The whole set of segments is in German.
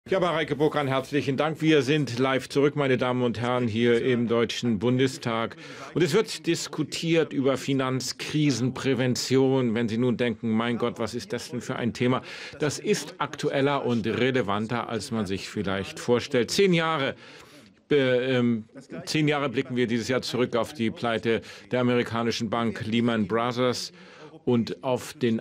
Ja, Mareike Burkhardt, herzlichen Dank. Wir sind live zurück, meine Damen und Herren, hier im Deutschen Bundestag. Und es wird diskutiert über Finanzkrisenprävention. Wenn Sie nun denken, mein Gott, was ist das denn für ein Thema? Das ist aktueller und relevanter, als man sich vielleicht vorstellt. 10 Jahre blicken wir dieses Jahr zurück auf die Pleite der amerikanischen Bank Lehman Brothers und auf die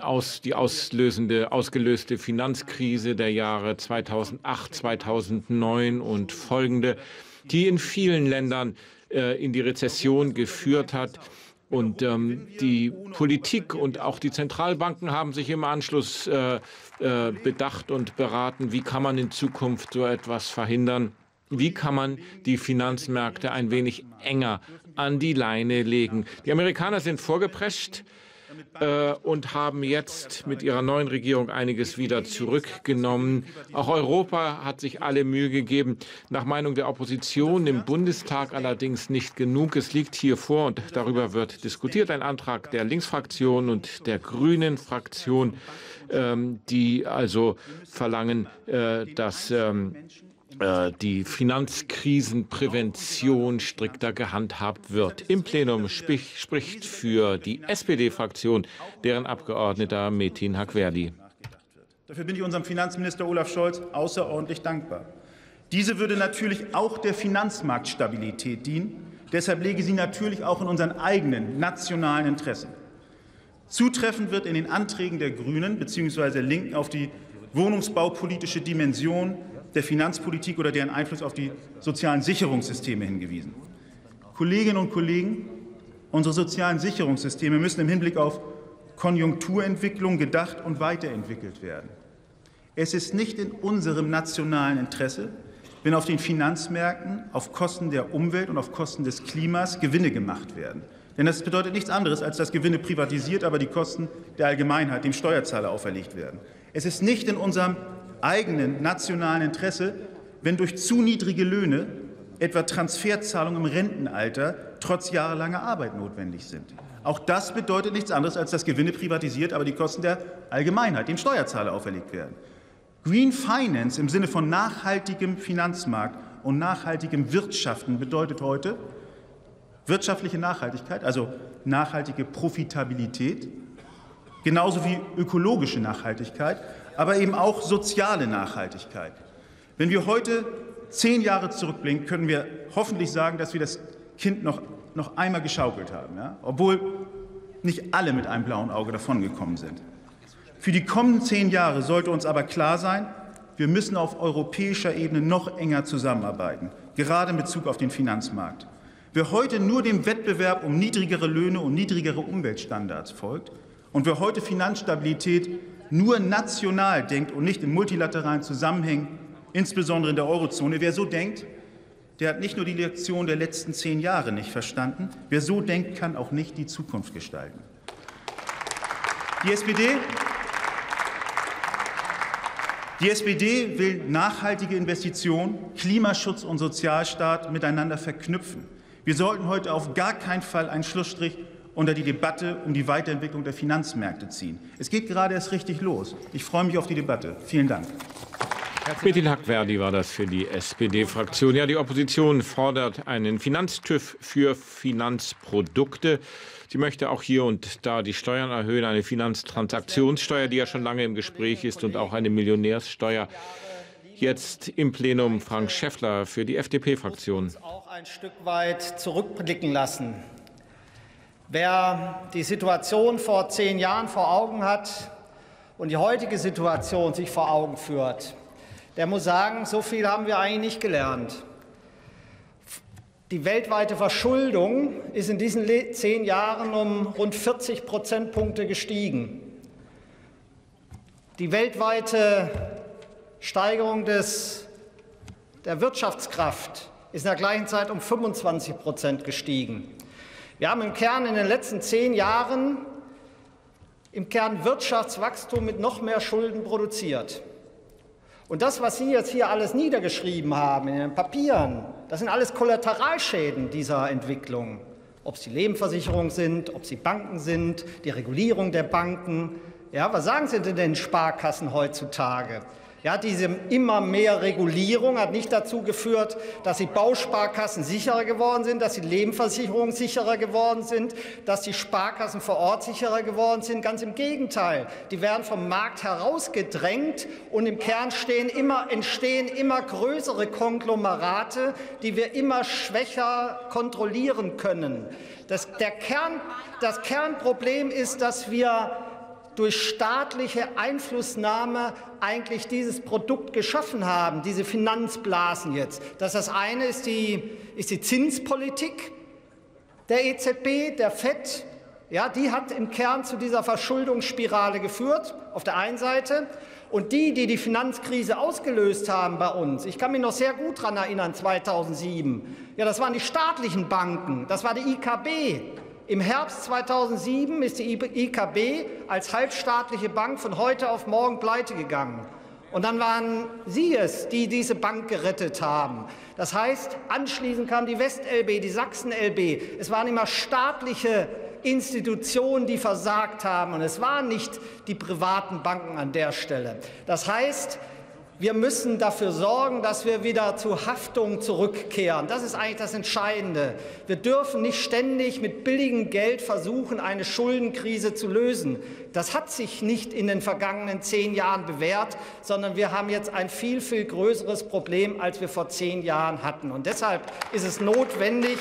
ausgelöste Finanzkrise der Jahre 2008, 2009 und folgende, die in vielen Ländern in die Rezession geführt hat. Und die Politik und auch die Zentralbanken haben sich im Anschluss bedacht und beraten, wie kann man in Zukunft so etwas verhindern. Wie kann man die Finanzmärkte ein wenig enger an die Leine legen? Die Amerikaner sind vorgeprescht und haben jetzt mit ihrer neuen Regierung einiges wieder zurückgenommen. Auch Europa hat sich alle Mühe gegeben. Nach Meinung der Opposition im Bundestag allerdings nicht genug. Es liegt hier vor, und darüber wird diskutiert, ein Antrag der Linksfraktion und der Grünen-Fraktion, die also verlangen, dass die Finanzkrisenprävention strikter gehandhabt wird. Im Plenum spricht für die SPD-Fraktion deren Abgeordneter Metin Hakhverdi. Dafür bin ich unserem Finanzminister Olaf Scholz außerordentlich dankbar. Diese würde natürlich auch der Finanzmarktstabilität dienen. Deshalb lege sie natürlich auch in unseren eigenen nationalen Interessen. Zutreffend wird in den Anträgen der Grünen bzw. der Linken auf die wohnungsbaupolitische Dimension der Finanzpolitik oder deren Einfluss auf die sozialen Sicherungssysteme hingewiesen. Kolleginnen und Kollegen, unsere sozialen Sicherungssysteme müssen im Hinblick auf Konjunkturentwicklung gedacht und weiterentwickelt werden. Es ist nicht in unserem nationalen Interesse, wenn auf den Finanzmärkten auf Kosten der Umwelt und auf Kosten des Klimas Gewinne gemacht werden. Denn das bedeutet nichts anderes, als dass Gewinne privatisiert, aber die Kosten der Allgemeinheit, dem Steuerzahler, auferlegt werden. Es ist nicht in unserem eigenen nationalen Interesse, wenn durch zu niedrige Löhne etwa Transferzahlungen im Rentenalter trotz jahrelanger Arbeit notwendig sind. Auch das bedeutet nichts anderes, als dass Gewinne privatisiert, aber die Kosten der Allgemeinheit, dem Steuerzahler, auferlegt werden. Green Finance im Sinne von nachhaltigem Finanzmarkt und nachhaltigem Wirtschaften bedeutet heute wirtschaftliche Nachhaltigkeit, also nachhaltige Profitabilität, genauso wie ökologische Nachhaltigkeit, aber eben auch soziale Nachhaltigkeit. Wenn wir heute 10 Jahre zurückblicken, können wir hoffentlich sagen, dass wir das Kind noch einmal geschaukelt haben, ja? Obwohl nicht alle mit einem blauen Auge davongekommen sind. Für die kommenden 10 Jahre sollte uns aber klar sein, wir müssen auf europäischer Ebene noch enger zusammenarbeiten, gerade in Bezug auf den Finanzmarkt. Wer heute nur dem Wettbewerb um niedrigere Löhne und niedrigere Umweltstandards folgt und wer heute Finanzstabilität nur national denkt und nicht in multilateralen Zusammenhängen, insbesondere in der Eurozone, wer so denkt, der hat nicht nur die Lektion der letzten 10 Jahre nicht verstanden. Wer so denkt, kann auch nicht die Zukunft gestalten. Die SPD will nachhaltige Investitionen, Klimaschutz und Sozialstaat miteinander verknüpfen. Wir sollten heute auf gar keinen Fall einen Schlussstrich unter die Debatte um die Weiterentwicklung der Finanzmärkte ziehen. Es geht gerade erst richtig los. Ich freue mich auf die Debatte. Vielen Dank. Metin Hakhverdi war das für die SPD-Fraktion. Ja, die Opposition fordert einen Finanztüv für Finanzprodukte. Sie möchte auch hier und da die Steuern erhöhen, eine Finanztransaktionssteuer, die ja schon lange im Gespräch ist, und auch eine Millionärssteuer. Jetzt im Plenum Frank Schäffler für die FDP-Fraktion. Uns auch ein Stück weit zurückblicken lassen. Wer die Situation vor 10 Jahren vor Augen hat und die heutige Situation sich vor Augen führt, der muss sagen, so viel haben wir eigentlich nicht gelernt. Die weltweite Verschuldung ist in diesen 10 Jahren um rund 40 Prozentpunkte gestiegen. Die weltweite Steigerung der Wirtschaftskraft ist in der gleichen Zeit um 25% gestiegen. Wir haben im Kern in den letzten 10 Jahren Wirtschaftswachstum mit noch mehr Schulden produziert. Und das, was Sie jetzt hier alles niedergeschrieben haben in den Papieren, das sind alles Kollateralschäden dieser Entwicklung. Ob es die Lebensversicherungen sind, ob es die Banken sind, die Regulierung der Banken. Ja, was sagen Sie denn den Sparkassen heutzutage? Ja, diese immer mehr Regulierung hat nicht dazu geführt, dass die Bausparkassen sicherer geworden sind, dass die Lebensversicherungen sicherer geworden sind, dass die Sparkassen vor Ort sicherer geworden sind. Ganz im Gegenteil. Die werden vom Markt herausgedrängt und im Kern entstehen immer größere Konglomerate, die wir immer schwächer kontrollieren können. Das Kernproblem ist, dass wir durch staatliche Einflussnahme eigentlich dieses Produkt geschaffen haben, diese Finanzblasen jetzt. Das eine ist die Zinspolitik der EZB, der FED. Ja, die hat im Kern zu dieser Verschuldungsspirale geführt, auf der einen Seite. Und die Finanzkrise ausgelöst haben bei uns, ich kann mich noch sehr gut daran erinnern, 2007, ja, das waren die staatlichen Banken, das war die IKB. Im Herbst 2007 ist die IKB als halbstaatliche Bank von heute auf morgen pleite gegangen. Und dann waren Sie es, die diese Bank gerettet haben. Das heißt, anschließend kam die WestLB, die Sachsen-LB. Es waren immer staatliche Institutionen, die versagt haben. Und es waren nicht die privaten Banken an der Stelle. Das heißt, wir müssen dafür sorgen, dass wir wieder zur Haftung zurückkehren. Das ist eigentlich das Entscheidende. Wir dürfen nicht ständig mit billigem Geld versuchen, eine Schuldenkrise zu lösen. Das hat sich nicht in den vergangenen 10 Jahren bewährt, sondern wir haben jetzt ein viel, viel größeres Problem, als wir vor 10 Jahren hatten. Und deshalb ist es notwendig,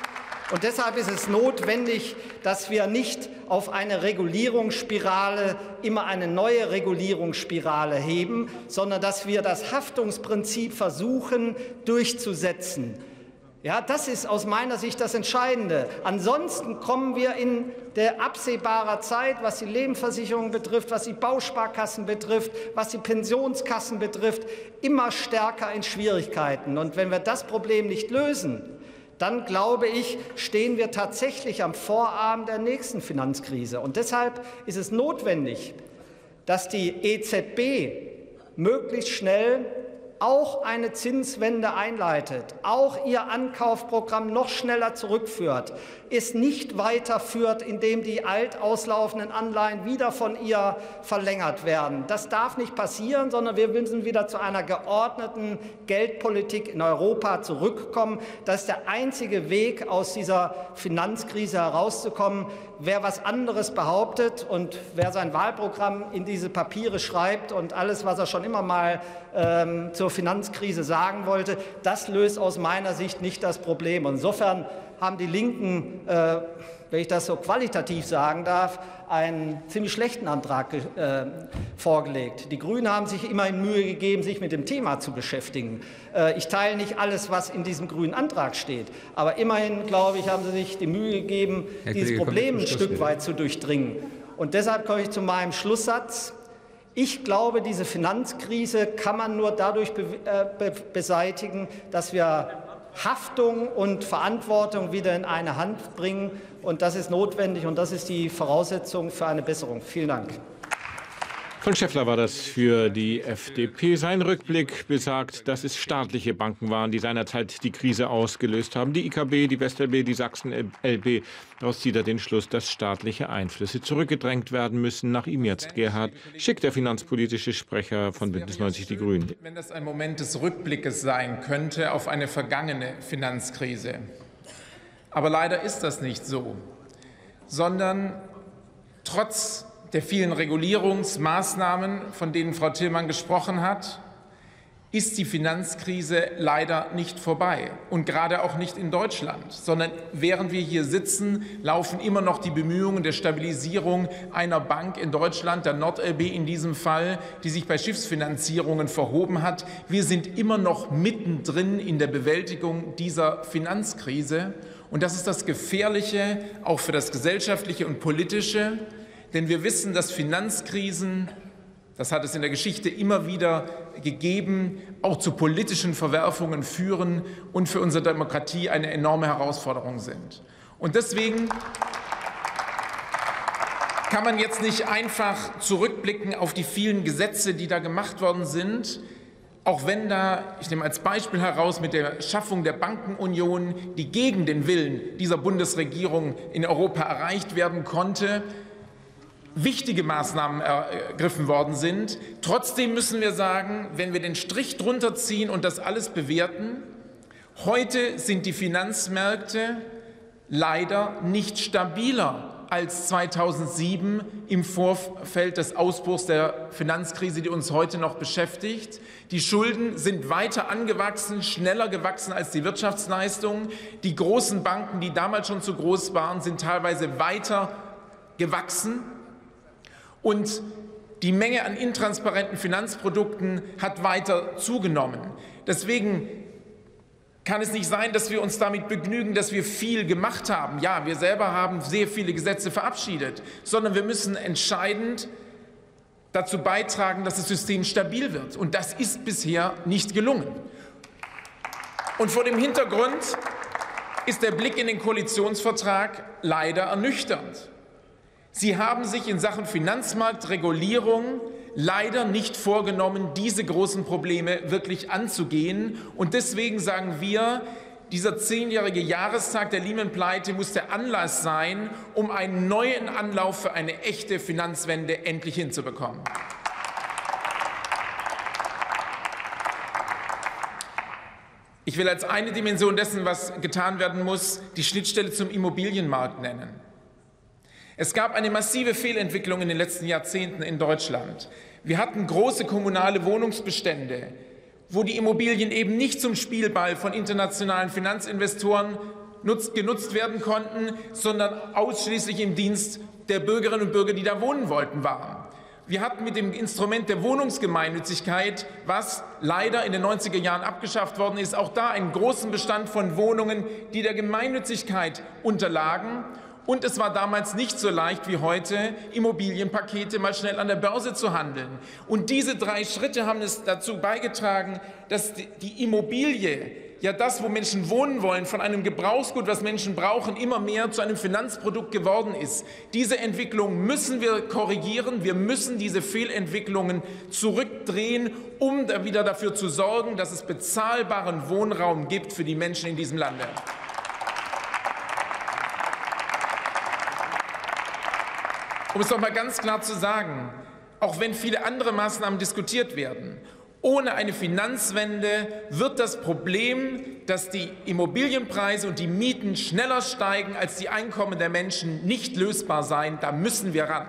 dass wir nicht auf eine Regulierungsspirale, immer eine neue Regulierungsspirale heben, sondern dass wir das Haftungsprinzip versuchen durchzusetzen. Ja, das ist aus meiner Sicht das Entscheidende. Ansonsten kommen wir in der absehbaren Zeit, was die Lebensversicherung betrifft, was die Bausparkassen betrifft, was die Pensionskassen betrifft, immer stärker in Schwierigkeiten. Und wenn wir das Problem nicht lösen, dann, glaube ich, stehen wir tatsächlich am Vorabend der nächsten Finanzkrise. Und deshalb ist es notwendig, dass die EZB möglichst schnell auch eine Zinswende einleitet, auch ihr Ankaufprogramm noch schneller zurückführt, es nicht weiterführt, indem die alt auslaufenden Anleihen wieder von ihr verlängert werden. Das darf nicht passieren, sondern wir müssen wieder zu einer geordneten Geldpolitik in Europa zurückkommen. Das ist der einzige Weg, aus dieser Finanzkrise herauszukommen. Wer was anderes behauptet und wer sein Wahlprogramm in diese Papiere schreibt und alles, was er schon immer mal zur Finanzkrise sagen wollte, das löst aus meiner Sicht nicht das Problem. Insofern haben die Linken, wenn ich das so qualitativ sagen darf, einen ziemlich schlechten Antrag vorgelegt. Die Grünen haben sich immerhin Mühe gegeben, sich mit dem Thema zu beschäftigen. Ich teile nicht alles, was in diesem grünen Antrag steht, aber immerhin, glaube ich, haben sie sich die Mühe gegeben, dieses Problem ein Stück weit zu durchdringen. Und deshalb komme ich zu meinem Schlusssatz. Ich glaube, diese Finanzkrise kann man nur dadurch beseitigen, dass wir Haftung und Verantwortung wieder in eine Hand bringen. Und das ist notwendig, und das ist die Voraussetzung für eine Besserung. Vielen Dank. Von Schäffler war das für die FDP. Sein Rückblick besagt, dass es staatliche Banken waren, die seinerzeit die Krise ausgelöst haben. Die IKB, die WestLB, die Sachsen-LB. Daraus zieht er den Schluss, dass staatliche Einflüsse zurückgedrängt werden müssen. Nach ihm jetzt Gerhard Schick, der finanzpolitische Sprecher von Bündnis 90 Die Grünen. Wenn das ein Moment des Rückblickes sein könnte auf eine vergangene Finanzkrise. Aber leider ist das nicht so, sondern trotz der vielen Regulierungsmaßnahmen, von denen Frau Tillmann gesprochen hat, ist die Finanzkrise leider nicht vorbei. Und gerade auch nicht in Deutschland, sondern während wir hier sitzen, laufen immer noch die Bemühungen der Stabilisierung einer Bank in Deutschland, der NordLB in diesem Fall, die sich bei Schiffsfinanzierungen verhoben hat. Wir sind immer noch mittendrin in der Bewältigung dieser Finanzkrise. Und das ist das Gefährliche, auch für das Gesellschaftliche und Politische. Denn wir wissen, dass Finanzkrisen, das hat es in der Geschichte immer wieder gegeben, auch zu politischen Verwerfungen führen und für unsere Demokratie eine enorme Herausforderung sind. Und deswegen kann man jetzt nicht einfach zurückblicken auf die vielen Gesetze, die da gemacht worden sind, auch wenn da, ich nehme als Beispiel heraus, mit der Schaffung der Bankenunion, die gegen den Willen dieser Bundesregierung in Europa erreicht werden konnte, wichtige Maßnahmen ergriffen worden sind. Trotzdem müssen wir sagen, wenn wir den Strich drunter ziehen und das alles bewerten, heute sind die Finanzmärkte leider nicht stabiler als 2007 im Vorfeld des Ausbruchs der Finanzkrise, die uns heute noch beschäftigt. Die Schulden sind weiter angewachsen, schneller gewachsen als die Wirtschaftsleistungen. Die großen Banken, die damals schon zu groß waren, sind teilweise weiter gewachsen. Und die Menge an intransparenten Finanzprodukten hat weiter zugenommen. Deswegen kann es nicht sein, dass wir uns damit begnügen, dass wir viel gemacht haben. Ja, wir selber haben sehr viele Gesetze verabschiedet, sondern wir müssen entscheidend dazu beitragen, dass das System stabil wird. Und das ist bisher nicht gelungen. Und vor dem Hintergrund ist der Blick in den Koalitionsvertrag leider ernüchternd. Sie haben sich in Sachen Finanzmarktregulierung leider nicht vorgenommen, diese großen Probleme wirklich anzugehen. Und deswegen sagen wir, dieser 10-jährige Jahrestag der Lehman-Pleite muss der Anlass sein, um einen neuen Anlauf für eine echte Finanzwende endlich hinzubekommen. Ich will als eine Dimension dessen, was getan werden muss, die Schnittstelle zum Immobilienmarkt nennen. Es gab eine massive Fehlentwicklung in den letzten Jahrzehnten in Deutschland. Wir hatten große kommunale Wohnungsbestände, wo die Immobilien eben nicht zum Spielball von internationalen Finanzinvestoren genutzt werden konnten, sondern ausschließlich im Dienst der Bürgerinnen und Bürger, die da wohnen wollten, waren. Wir hatten mit dem Instrument der Wohnungsgemeinnützigkeit, was leider in den 90er Jahren abgeschafft worden ist, auch da einen großen Bestand von Wohnungen, die der Gemeinnützigkeit unterlagen. Und es war damals nicht so leicht wie heute, Immobilienpakete mal schnell an der Börse zu handeln. Und diese 3 Schritte haben es dazu beigetragen, dass die Immobilie, ja das, wo Menschen wohnen wollen, von einem Gebrauchsgut, was Menschen brauchen, immer mehr zu einem Finanzprodukt geworden ist. Diese Entwicklung müssen wir korrigieren. Wir müssen diese Fehlentwicklungen zurückdrehen, um wieder dafür zu sorgen, dass es bezahlbaren Wohnraum gibt für die Menschen in diesem Lande. Um es doch mal ganz klar zu sagen, auch wenn viele andere Maßnahmen diskutiert werden, ohne eine Finanzwende wird das Problem, dass die Immobilienpreise und die Mieten schneller steigen als die Einkommen der Menschen, nicht lösbar sein. Da müssen wir ran.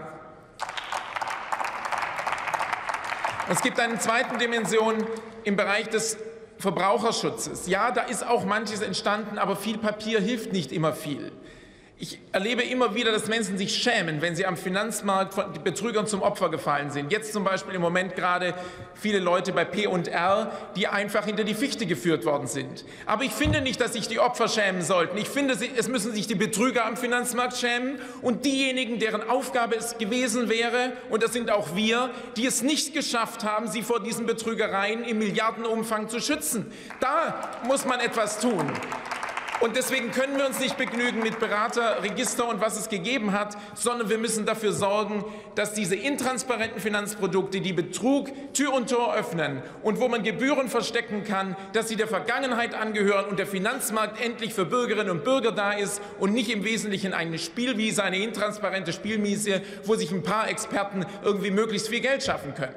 Es gibt eine zweite Dimension im Bereich des Verbraucherschutzes. Ja, da ist auch manches entstanden, aber viel Papier hilft nicht immer viel. Ich erlebe immer wieder, dass Menschen sich schämen, wenn sie am Finanzmarkt von Betrügern zum Opfer gefallen sind. Jetzt zum Beispiel im Moment gerade viele Leute bei P&R, die einfach hinter die Fichte geführt worden sind. Aber ich finde nicht, dass sich die Opfer schämen sollten. Ich finde, es müssen sich die Betrüger am Finanzmarkt schämen und diejenigen, deren Aufgabe es gewesen wäre, und das sind auch wir, die es nicht geschafft haben, sie vor diesen Betrügereien im Milliardenumfang zu schützen. Da muss man etwas tun. Und deswegen können wir uns nicht begnügen mit Beraterregister und was es gegeben hat, sondern wir müssen dafür sorgen, dass diese intransparenten Finanzprodukte, die Betrug Tür und Tor öffnen und wo man Gebühren verstecken kann, dass sie der Vergangenheit angehören und der Finanzmarkt endlich für Bürgerinnen und Bürger da ist und nicht im Wesentlichen eine Spielwiese, eine intransparente Spielwiese, wo sich ein paar Experten irgendwie möglichst viel Geld schaffen können.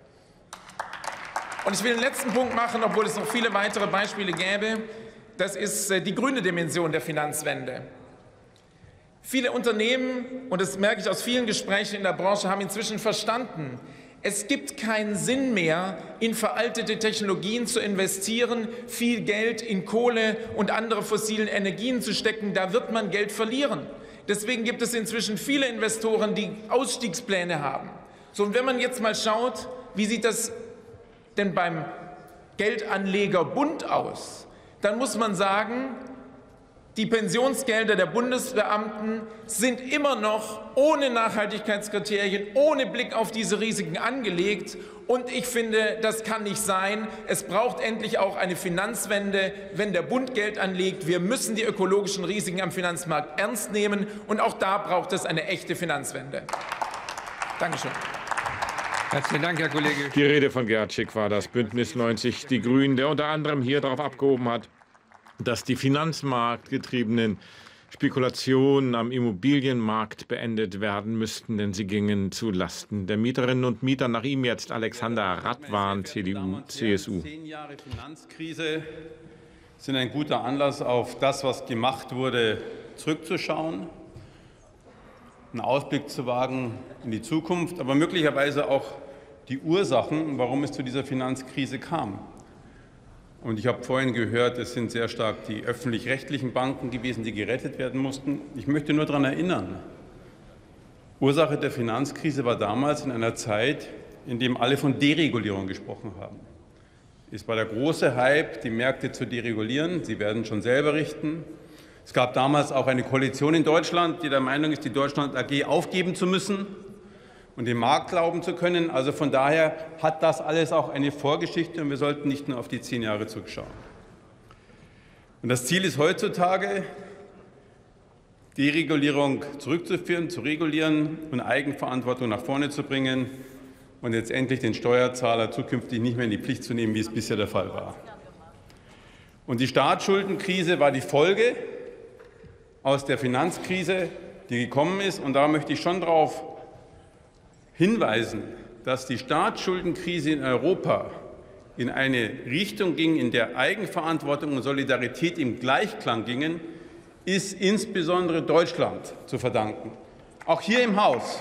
Und ich will den letzten Punkt machen, obwohl es noch viele weitere Beispiele gäbe. Das ist die grüne Dimension der Finanzwende. Viele Unternehmen, und das merke ich aus vielen Gesprächen in der Branche, haben inzwischen verstanden, es gibt keinen Sinn mehr, in veraltete Technologien zu investieren, viel Geld in Kohle und andere fossilen Energien zu stecken. Da wird man Geld verlieren. Deswegen gibt es inzwischen viele Investoren, die Ausstiegspläne haben. So, und wenn man jetzt mal schaut, wie sieht das denn beim Geldanlegerbund aus? Dann muss man sagen, die Pensionsgelder der Bundesbeamten sind immer noch ohne Nachhaltigkeitskriterien, ohne Blick auf diese Risiken angelegt. Und ich finde, das kann nicht sein. Es braucht endlich auch eine Finanzwende, wenn der Bund Geld anlegt. Wir müssen die ökologischen Risiken am Finanzmarkt ernst nehmen. Und auch da braucht es eine echte Finanzwende. Dankeschön. Herzlichen Dank, Herr Kollege. Die Rede von Gerhard Schick war das, Bündnis 90 Die Grünen, der unter anderem hier darauf abgehoben hat, dass die finanzmarktgetriebenen Spekulationen am Immobilienmarkt beendet werden müssten, denn sie gingen zu Lasten der Mieterinnen und Mieter. Nach ihm jetzt Alexander Radwan, CDU, CSU. 10 Jahre Finanzkrise sind ein guter Anlass, auf das, was gemacht wurde, zurückzuschauen, einen Ausblick zu wagen in die Zukunft, aber möglicherweise auch die Ursachen, warum es zu dieser Finanzkrise kam. Und ich habe vorhin gehört, es sind sehr stark die öffentlich-rechtlichen Banken gewesen, die gerettet werden mussten. Ich möchte nur daran erinnern, Ursache der Finanzkrise war damals in einer Zeit, in der alle von Deregulierung gesprochen haben. Es war der große Hype, die Märkte zu deregulieren. Sie werden schon selber richten. Es gab damals auch eine Koalition in Deutschland, die der Meinung ist, die Deutschland AG aufgeben zu müssen und dem Markt glauben zu können. Also von daher hat das alles auch eine Vorgeschichte, und wir sollten nicht nur auf die 10 Jahre zurückschauen. Und das Ziel ist heutzutage, Deregulierung zurückzuführen, zu regulieren und Eigenverantwortung nach vorne zu bringen und letztendlich den Steuerzahler zukünftig nicht mehr in die Pflicht zu nehmen, wie es bisher der Fall war. Und die Staatsschuldenkrise war die Folge aus der Finanzkrise, die gekommen ist. Und da möchte ich schon darauf hinweisen, dass die Staatsschuldenkrise in Europa in eine Richtung ging, in der Eigenverantwortung und Solidarität im Gleichklang gingen, ist insbesondere Deutschland zu verdanken. Auch hier im Haus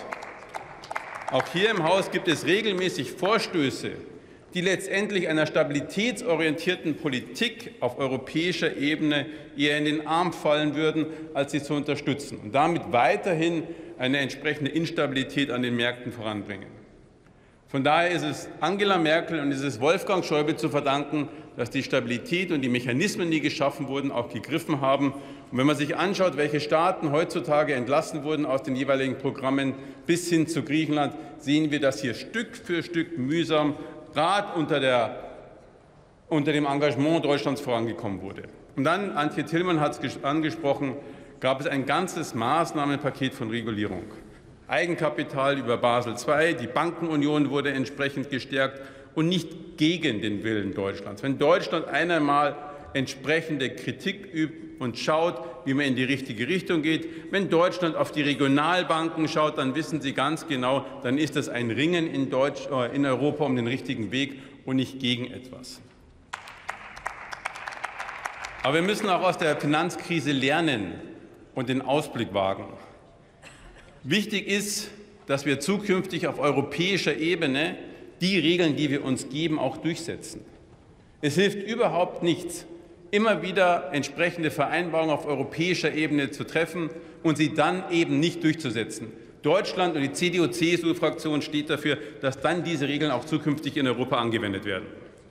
gibt es regelmäßig Vorstöße, die letztendlich einer stabilitätsorientierten Politik auf europäischer Ebene eher in den Arm fallen würden, als sie zu unterstützen und damit weiterhin eine entsprechende Instabilität an den Märkten voranbringen. Von daher ist es Angela Merkel und ist es Wolfgang Schäuble zu verdanken, dass die Stabilität und die Mechanismen, die geschaffen wurden, auch gegriffen haben. Und wenn man sich anschaut, welche Staaten heutzutage entlassen wurden aus den jeweiligen Programmen bis hin zu Griechenland, sehen wir, dass hier Stück für Stück mühsam, gerade unter dem Engagement Deutschlands vorangekommen wurde. Und dann, Antje Tillmann hat es angesprochen, gab es ein ganzes Maßnahmenpaket von Regulierung. Eigenkapital über Basel II, die Bankenunion wurde entsprechend gestärkt und nicht gegen den Willen Deutschlands. Wenn Deutschland einmal entsprechende Kritik übt und schaut, wie man in die richtige Richtung geht, wenn Deutschland auf die Regionalbanken schaut, dann wissen Sie ganz genau, dann ist das ein Ringen in Europa um den richtigen Weg und nicht gegen etwas. Aber wir müssen auch aus der Finanzkrise lernen und den Ausblick wagen. Wichtig ist, dass wir zukünftig auf europäischer Ebene die Regeln, die wir uns geben, auch durchsetzen. Es hilft überhaupt nichts, immer wieder entsprechende Vereinbarungen auf europäischer Ebene zu treffen und sie dann eben nicht durchzusetzen. Deutschland und die CDU-CSU-Fraktion steht dafür, dass dann diese Regeln auch zukünftig in Europa angewendet werden.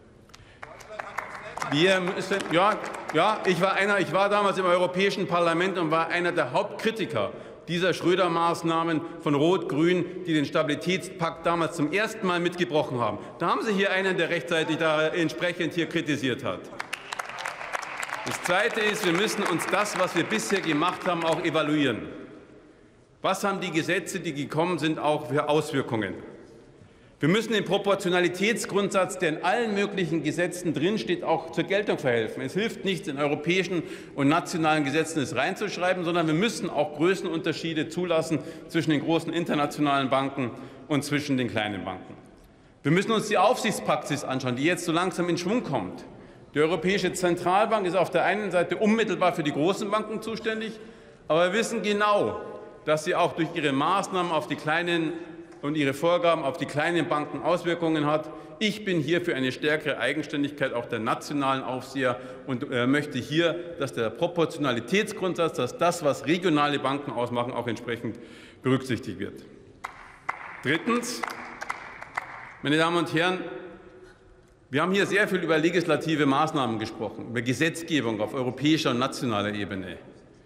Ich war damals im Europäischen Parlament und war einer der Hauptkritiker dieser Schröder-Maßnahmen von Rot-Grün, die den Stabilitätspakt damals zum ersten Mal mitgebrochen haben. Da haben Sie hier einen, der rechtzeitig da entsprechend hier kritisiert hat. Das Zweite ist, wir müssen uns das, was wir bisher gemacht haben, auch evaluieren. Was haben die Gesetze, die gekommen sind, auch für Auswirkungen? Wir müssen den Proportionalitätsgrundsatz, der in allen möglichen Gesetzen drinsteht, auch zur Geltung verhelfen. Es hilft nichts, in europäischen und nationalen Gesetzen es reinzuschreiben, sondern wir müssen auch Größenunterschiede zulassen zwischen den großen internationalen Banken und zwischen den kleinen Banken. Wir müssen uns die Aufsichtspraxis anschauen, die jetzt so langsam in Schwung kommt. Die Europäische Zentralbank ist auf der einen Seite unmittelbar für die großen Banken zuständig, aber wir wissen genau, dass sie auch durch ihre Maßnahmen auf die kleinen und ihre Vorgaben auf die kleinen Banken Auswirkungen hat. Ich bin hier für eine stärkere Eigenständigkeit auch der nationalen Aufseher und möchte hier, dass der Proportionalitätsgrundsatz, dass das, was regionale Banken ausmachen, auch entsprechend berücksichtigt wird. Drittens, meine Damen und Herren, wir haben hier sehr viel über legislative Maßnahmen gesprochen, über Gesetzgebung auf europäischer und nationaler Ebene.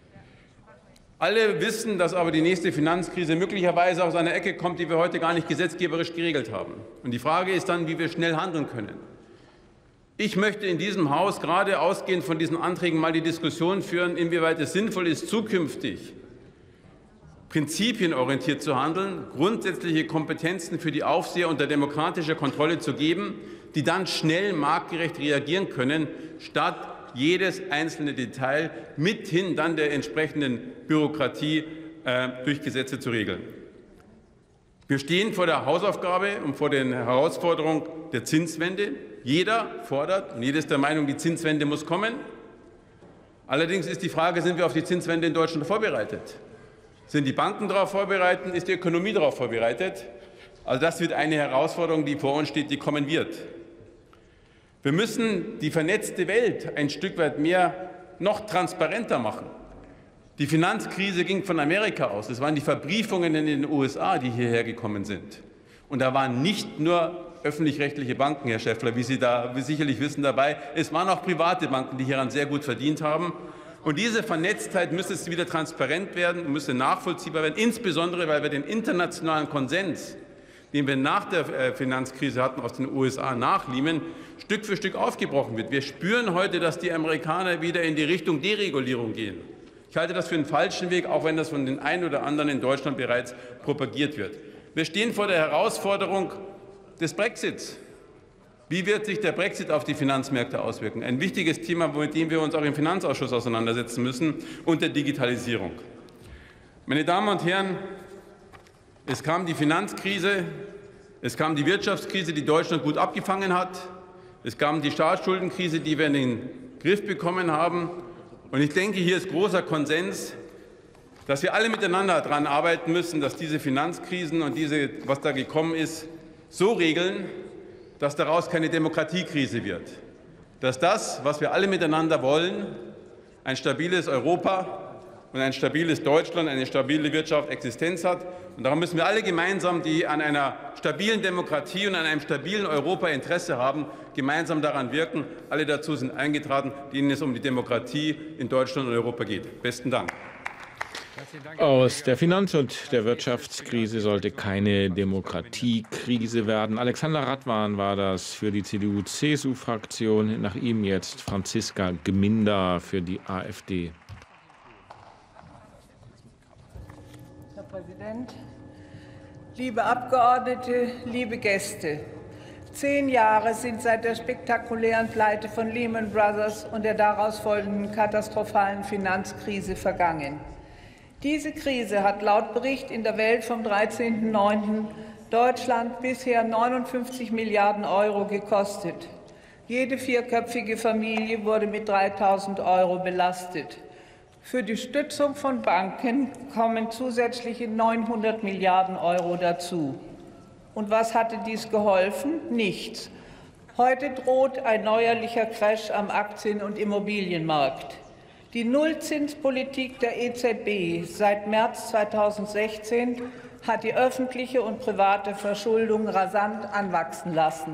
Alle wissen, dass aber die nächste Finanzkrise möglicherweise aus einer Ecke kommt, die wir heute gar nicht gesetzgeberisch geregelt haben. Und die Frage ist dann, wie wir schnell handeln können. Ich möchte in diesem Haus gerade ausgehend von diesen Anträgen mal die Diskussion führen, inwieweit es sinnvoll ist, zukünftig prinzipienorientiert zu handeln, grundsätzliche Kompetenzen für die Aufseher unter demokratischer Kontrolle zu geben, die dann schnell marktgerecht reagieren können, statt jedes einzelne Detail mithin dann der entsprechenden Bürokratie durch Gesetze zu regeln. Wir stehen vor der Hausaufgabe und vor den Herausforderungen der Zinswende. Jeder fordert und jeder ist der Meinung, die Zinswende muss kommen. Allerdings ist die Frage, sind wir auf die Zinswende in Deutschland vorbereitet? Sind die Banken darauf vorbereitet? Ist die Ökonomie darauf vorbereitet? Also das wird eine Herausforderung, die vor uns steht, die kommen wird. Wir müssen die vernetzte Welt ein Stück weit mehr noch transparenter machen. Die Finanzkrise ging von Amerika aus. Es waren die Verbriefungen in den USA, die hierher gekommen sind. Und da waren nicht nur öffentlich-rechtliche Banken, Herr Schäffler, wie Sie sicherlich wissen, dabei. Es waren auch private Banken, die hieran sehr gut verdient haben. Und diese Vernetztheit müsste wieder transparent werden, müsste nachvollziehbar werden, insbesondere, weil wir den internationalen Konsens, den wir nach der Finanzkrise hatten aus den USA nach Lehman, Stück für Stück aufgebrochen wird. Wir spüren heute, dass die Amerikaner wieder in die Richtung Deregulierung gehen. Ich halte das für einen falschen Weg, auch wenn das von den einen oder anderen in Deutschland bereits propagiert wird. Wir stehen vor der Herausforderung des Brexits. Wie wird sich der Brexit auf die Finanzmärkte auswirken? Ein wichtiges Thema, mit dem wir uns auch im Finanzausschuss auseinandersetzen müssen, und der Digitalisierung. Meine Damen und Herren, es kam die Finanzkrise, es kam die Wirtschaftskrise, die Deutschland gut abgefangen hat, es kam die Staatsschuldenkrise, die wir in den Griff bekommen haben. Und ich denke, hier ist großer Konsens, dass wir alle miteinander daran arbeiten müssen, dass diese Finanzkrisen und was da gekommen ist, so regeln, dass daraus keine Demokratiekrise wird. Dass das, was wir alle miteinander wollen, ein stabiles Europa und ein stabiles Deutschland, eine stabile Wirtschaft Existenz hat. Und darum müssen wir alle gemeinsam, die an einer stabilen Demokratie und an einem stabilen Europa Interesse haben, gemeinsam daran wirken. Alle dazu sind eingetreten, denen es um die Demokratie in Deutschland und Europa geht. Besten Dank. Aus der Finanz- und der Wirtschaftskrise sollte keine Demokratiekrise werden. Alexander Radwan war das für die CDU-CSU-Fraktion. Nach ihm jetzt Franziska Gminder für die AfD. Herr Präsident, liebe Abgeordnete, liebe Gäste! 10 Jahre sind seit der spektakulären Pleite von Lehman Brothers und der daraus folgenden katastrophalen Finanzkrise vergangen. Diese Krise hat laut Bericht in der Welt vom 13.09. Deutschland bisher 59 Milliarden € gekostet. Jede vierköpfige Familie wurde mit 3.000 € belastet. Für die Stützung von Banken kommen zusätzliche 900 Milliarden € dazu. Und was hatte dies geholfen? Nichts. Heute droht ein neuerlicher Crash am Aktien- und Immobilienmarkt. Die Nullzinspolitik der EZB seit März 2016 hat die öffentliche und private Verschuldung rasant anwachsen lassen.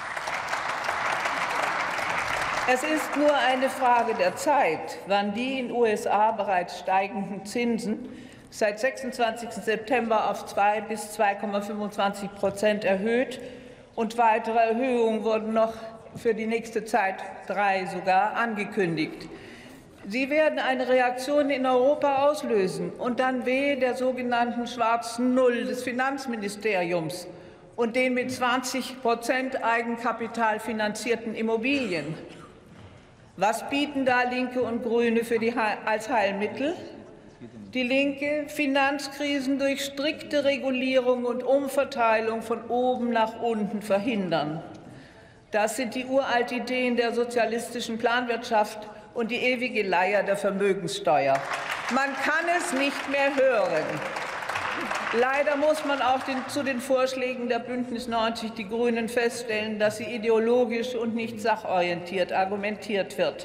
Es ist nur eine Frage der Zeit, wann die in den USA bereits steigenden Zinsen seit 26. September auf 2 bis 2,25% erhöht, und weitere Erhöhungen wurden noch für die nächste Zeit 3 sogar angekündigt. Sie werden eine Reaktion in Europa auslösen und dann wehe der sogenannten schwarzen Null des Finanzministeriums und den mit 20% Eigenkapital finanzierten Immobilien. Was bieten da Linke und Grüne als Heilmittel? Die Linke: Finanzkrisen durch strikte Regulierung und Umverteilung von oben nach unten verhindern. Das sind die uralten Ideen der sozialistischen Planwirtschaft und die ewige Leier der Vermögenssteuer. Man kann es nicht mehr hören. Leider muss man auch zu den Vorschlägen der Bündnis 90 Die Grünen feststellen, dass sie ideologisch und nicht sachorientiert argumentiert wird.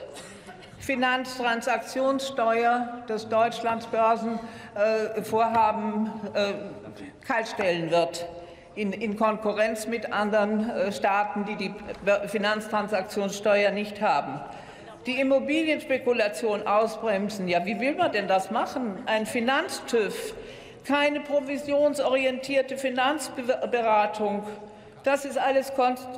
Finanztransaktionssteuer, das Deutschlands Börsenvorhaben kaltstellen wird, in Konkurrenz mit anderen Staaten, die die Finanztransaktionssteuer nicht haben. Die Immobilienspekulation ausbremsen. Ja, wie will man denn das machen? Ein Finanztüv, keine provisionsorientierte Finanzberatung. Das ist alles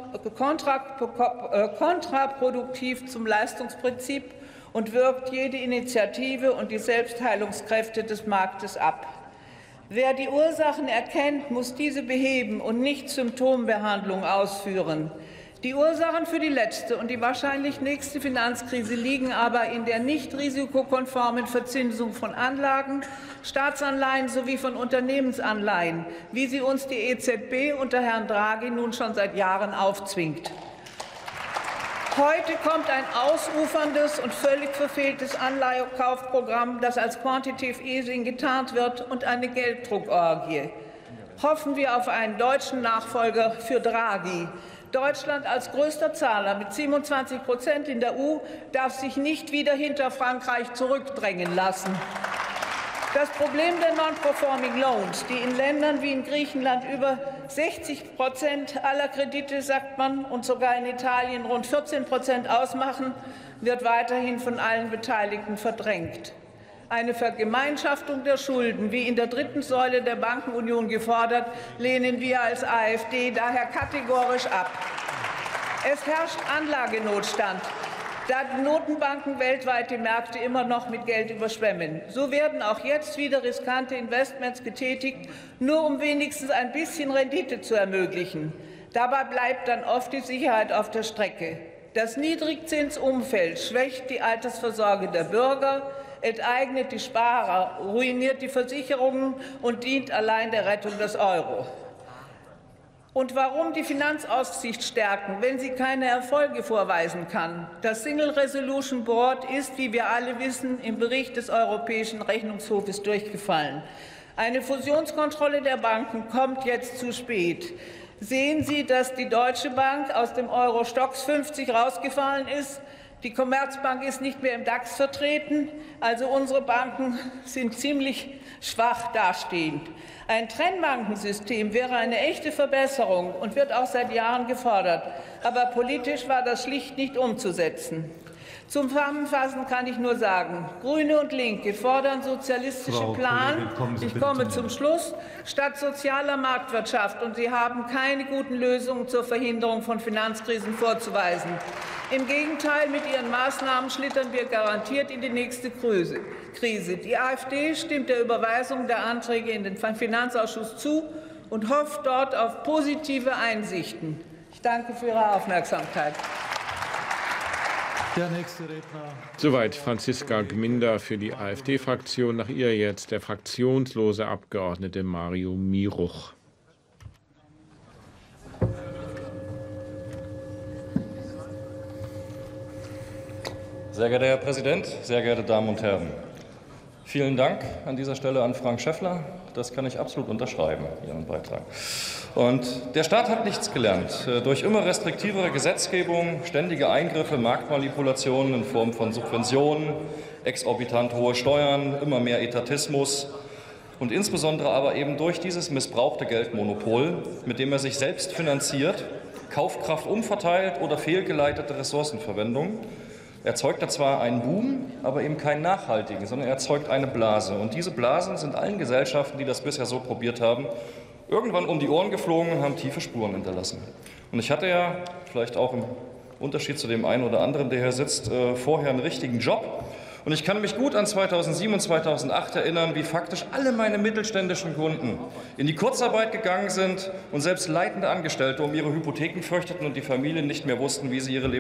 kontraproduktiv zum Leistungsprinzip und wirkt jede Initiative und die Selbstheilungskräfte des Marktes ab. Wer die Ursachen erkennt, muss diese beheben und nicht Symptombehandlung ausführen. Die Ursachen für die letzte und die wahrscheinlich nächste Finanzkrise liegen aber in der nicht risikokonformen Verzinsung von Anlagen, Staatsanleihen sowie von Unternehmensanleihen, wie sie uns die EZB unter Herrn Draghi nun schon seit Jahren aufzwingt. Heute kommt ein ausuferndes und völlig verfehltes Anleihekaufprogramm, das als Quantitative Easing getarnt wird, und eine Gelddruckorgie. Hoffen wir auf einen deutschen Nachfolger für Draghi. Deutschland als größter Zahler mit 27% in der EU darf sich nicht wieder hinter Frankreich zurückdrängen lassen. Das Problem der Non-Performing Loans, die in Ländern wie in Griechenland über 60% aller Kredite, sagt man, und sogar in Italien rund 14% ausmachen, wird weiterhin von allen Beteiligten verdrängt. Eine Vergemeinschaftung der Schulden, wie in der dritten Säule der Bankenunion gefordert, lehnen wir als AfD daher kategorisch ab. Es herrscht Anlagenotstand, da die Notenbanken weltweit die Märkte immer noch mit Geld überschwemmen. So werden auch jetzt wieder riskante Investments getätigt, nur um wenigstens ein bisschen Rendite zu ermöglichen. Dabei bleibt dann oft die Sicherheit auf der Strecke. Das Niedrigzinsumfeld schwächt die Altersvorsorge der Bürger, enteignet die Sparer, ruiniert die Versicherungen und dient allein der Rettung des Euro. Und warum die Finanzaufsicht stärken, wenn sie keine Erfolge vorweisen kann? Das Single Resolution Board ist, wie wir alle wissen, im Bericht des Europäischen Rechnungshofes durchgefallen. Eine Fusionskontrolle der Banken kommt jetzt zu spät. Sehen Sie, dass die Deutsche Bank aus dem Euro-Stoxx 50 rausgefallen ist? Die Commerzbank ist nicht mehr im DAX vertreten, also unsere Banken sind ziemlich schwach dastehend. Ein Trennbankensystem wäre eine echte Verbesserung und wird auch seit Jahren gefordert. Aber politisch war das schlicht nicht umzusetzen. Zusammenfassend kann ich nur sagen, Grüne und Linke fordern sozialistische Plan, ich komme zum Schluss, statt sozialer Marktwirtschaft, und sie haben keine guten Lösungen zur Verhinderung von Finanzkrisen vorzuweisen. Im Gegenteil, mit ihren Maßnahmen schlittern wir garantiert in die nächste Krise. Die AfD stimmt der Überweisung der Anträge in den Finanzausschuss zu und hofft dort auf positive Einsichten. Ich danke für Ihre Aufmerksamkeit. Der nächste Redner. Soweit Franziska Gminder für die AfD-Fraktion. Nach ihr jetzt der fraktionslose Abgeordnete Mario Miruch. Sehr geehrter Herr Präsident, sehr geehrte Damen und Herren! Vielen Dank an dieser Stelle an Frank Schäffler. Das kann ich absolut unterschreiben, Ihren Beitrag. Und der Staat hat nichts gelernt. Durch immer restriktivere Gesetzgebung, ständige Eingriffe, Marktmanipulationen in Form von Subventionen, exorbitant hohe Steuern, immer mehr Etatismus und insbesondere aber eben durch dieses missbrauchte Geldmonopol, mit dem er sich selbst finanziert, Kaufkraft umverteilt oder fehlgeleitete Ressourcenverwendung, erzeugt er zwar einen Boom, aber eben keinen nachhaltigen, sondern er erzeugt eine Blase. Und diese Blasen sind allen Gesellschaften, die das bisher so probiert haben, irgendwann um die Ohren geflogen und haben tiefe Spuren hinterlassen. Und ich hatte ja, vielleicht auch im Unterschied zu dem einen oder anderen, der hier sitzt, vorher einen richtigen Job. Und ich kann mich gut an 2007 und 2008 erinnern, wie faktisch alle meine mittelständischen Kunden in die Kurzarbeit gegangen sind und selbst leitende Angestellte um ihre Hypotheken fürchteten und die Familien nicht mehr wussten, wie sie ihre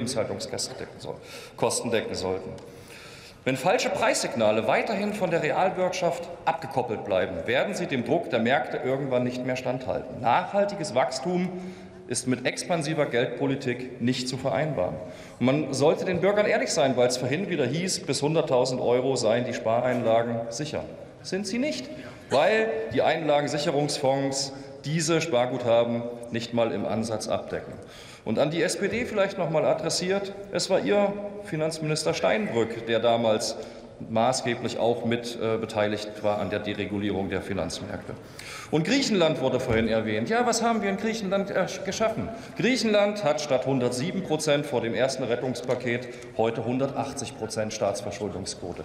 Lebenshaltungskosten decken sollten. Wenn falsche Preissignale weiterhin von der Realwirtschaft abgekoppelt bleiben, werden sie dem Druck der Märkte irgendwann nicht mehr standhalten. Nachhaltiges Wachstum ist mit expansiver Geldpolitik nicht zu vereinbaren. Und man sollte den Bürgern ehrlich sein, weil es vorhin wieder hieß, bis 100.000 € seien die Spareinlagen sicher. Sind sie nicht, weil die Einlagensicherungsfonds diese Sparguthaben nicht mal im Ansatz abdecken. Und an die SPD vielleicht noch mal adressiert, es war Ihr Finanzminister Steinbrück, der damals maßgeblich auch mit beteiligt war an der Deregulierung der Finanzmärkte. Und Griechenland wurde vorhin erwähnt. Ja, was haben wir in Griechenland geschaffen? Griechenland hat statt 107% vor dem ersten Rettungspaket heute 180% Staatsverschuldungsquote,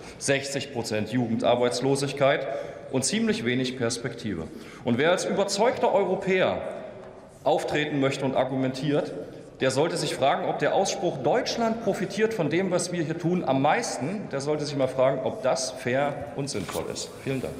60% Jugendarbeitslosigkeit und ziemlich wenig Perspektive. Und wer als überzeugter Europäer auftreten möchte und argumentiert, der sollte sich fragen, ob der Ausspruch, Deutschland profitiert von dem, was wir hier tun, am meisten, der sollte sich mal fragen, ob das fair und sinnvoll ist. Vielen Dank.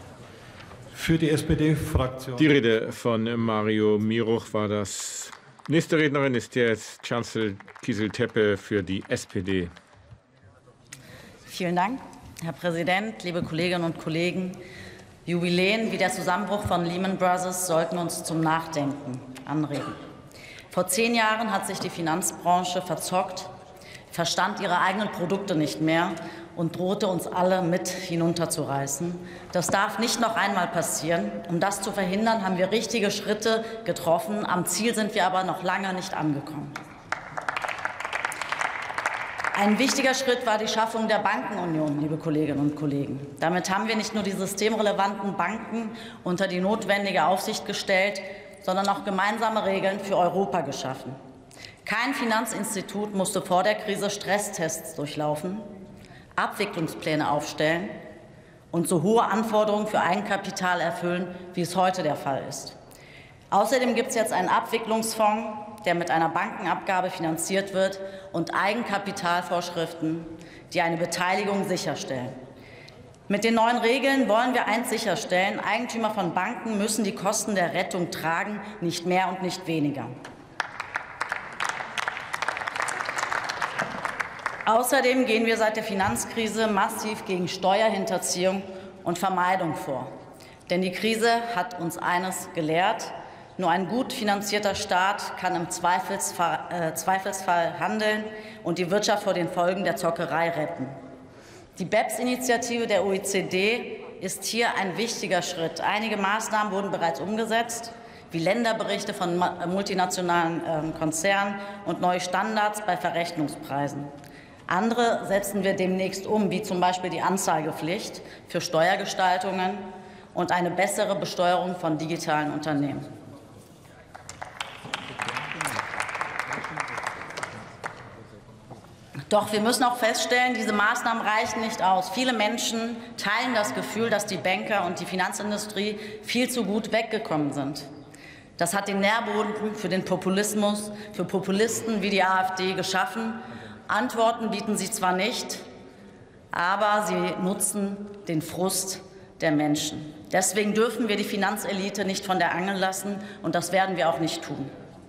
Für die SPD-Fraktion. Die Rede von Mario Miruch war das Nächste Rednerin ist jetzt Chancel Kizil-Tepe für die SPD. Vielen Dank, Herr Präsident, liebe Kolleginnen und Kollegen. Jubiläen wie der Zusammenbruch von Lehman Brothers sollten uns zum Nachdenken anregen. Vor 10 Jahren hat sich die Finanzbranche verzockt, verstand ihre eigenen Produkte nicht mehr und drohte uns alle mit hinunterzureißen. Das darf nicht noch einmal passieren. Um das zu verhindern, haben wir richtige Schritte getroffen. Am Ziel sind wir aber noch lange nicht angekommen. Ein wichtiger Schritt war die Schaffung der Bankenunion, liebe Kolleginnen und Kollegen. Damit haben wir nicht nur die systemrelevanten Banken unter die notwendige Aufsicht gestellt, sondern auch gemeinsame Regeln für Europa geschaffen. Kein Finanzinstitut musste vor der Krise Stresstests durchlaufen, Abwicklungspläne aufstellen und so hohe Anforderungen für Eigenkapital erfüllen, wie es heute der Fall ist. Außerdem gibt es jetzt einen Abwicklungsfonds, der mit einer Bankenabgabe finanziert wird, und Eigenkapitalvorschriften, die eine Beteiligung sicherstellen. Mit den neuen Regeln wollen wir eins sicherstellen: Eigentümer von Banken müssen die Kosten der Rettung tragen, nicht mehr und nicht weniger. Außerdem gehen wir seit der Finanzkrise massiv gegen Steuerhinterziehung und Vermeidung vor. Denn die Krise hat uns eines gelehrt: Nur ein gut finanzierter Staat kann im Zweifelsfall handeln und die Wirtschaft vor den Folgen der Zockerei retten. Die BEPS-Initiative der OECD ist hier ein wichtiger Schritt. Einige Maßnahmen wurden bereits umgesetzt, wie Länderberichte von multinationalen Konzernen und neue Standards bei Verrechnungspreisen. Andere setzen wir demnächst um, wie zum Beispiel die Anzeigepflicht für Steuergestaltungen und eine bessere Besteuerung von digitalen Unternehmen. Doch wir müssen auch feststellen, diese Maßnahmen reichen nicht aus. Viele Menschen teilen das Gefühl, dass die Banker und die Finanzindustrie viel zu gut weggekommen sind. Das hat den Nährboden für den Populismus, für Populisten wie die AfD geschaffen. Antworten bieten sie zwar nicht, aber sie nutzen den Frust der Menschen. Deswegen dürfen wir die Finanzelite nicht von der Angel lassen, und das werden wir auch nicht tun.